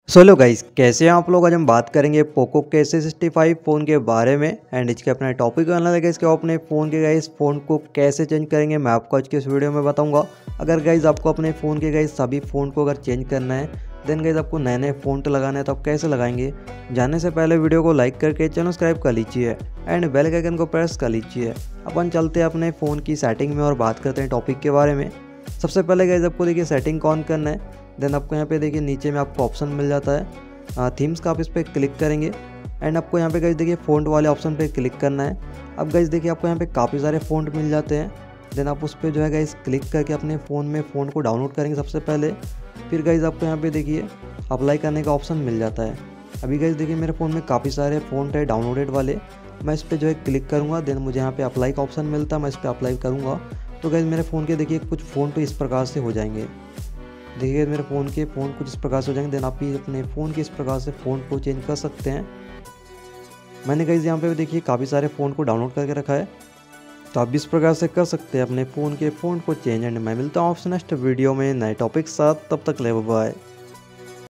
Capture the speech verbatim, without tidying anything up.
सो लो guys, कैसे हैं आप लोग। आज हम बात करेंगे पोको के सिक्सटी फाइव फ़ोन के बारे में एंड इसके अपना टॉपिक बनना है इसके अपने फ़ोन के गाइस फ़ोन को कैसे चेंज करेंगे मैं आपको आज के इस वीडियो में बताऊंगा। अगर गाइस आपको अपने फ़ोन के गाइस सभी फ़ोन को अगर चेंज करना है देन गाइस आपको नए नए फ़ोन तो लगाना है तो आप कैसे लगाएंगे, जानने से पहले वीडियो को लाइक करके चैनल सब्सक्राइब कर लीजिए एंड बेल आइकन को प्रेस कर लीजिए। अपन चलते हैं अपने फ़ोन की सेटिंग में और बात करते हैं टॉपिक के बारे में। सबसे पहले गाइस आपको देखिए सेटिंग ऑन करना है। देन आपको यहाँ पे देखिए नीचे में आपको ऑप्शन मिल जाता है थीम्स का, आप इस पर क्लिक करेंगे एंड आपको यहाँ पे गाइस देखिए फ़ॉन्ट वाले ऑप्शन पे क्लिक करना है। अब गाइस देखिए आपको यहाँ पे काफ़ी सारे फ़ॉन्ट मिल जाते हैं। देन आप उस पर जो है गाइस क्लिक करके अपने फ़ोन में फ़ॉन्ट को डाउनलोड करेंगे सबसे पहले। फिर गाइस आपको यहाँ पे देखिए अप्लाई करने का ऑप्शन मिल जाता है। अभी गाइस देखिए मेरे फ़ोन में काफ़ी सारे फ़ॉन्ट है डाउनलोडेड वाले, मैं इस पर जो है क्लिक करूँगा। देन मुझे यहाँ पे अप्लाई का ऑप्शन मिलता है, मैं इस पर अप्लाई करूँगा तो गाइस मेरे फ़ोन के देखिए कुछ फ़ॉन्ट तो इस प्रकार से हो जाएंगे। देखिए मेरे फ़ोन के फ़ोन कुछ इस प्रकार से हो जाएंगे। देन आप भी अपने फ़ोन के इस प्रकार से फ़ोन को चेंज कर सकते हैं। मैंने गाइस यहाँ पे देखिए काफ़ी सारे फ़ोन को डाउनलोड करके रखा है तो आप भी इस प्रकार से कर सकते हैं अपने फ़ोन के फ़ोन को चेंज। एंड मैं मिलता हूँ आपसे नेक्स्ट वीडियो में नए टॉपिक साथ, तब तक ले बाय।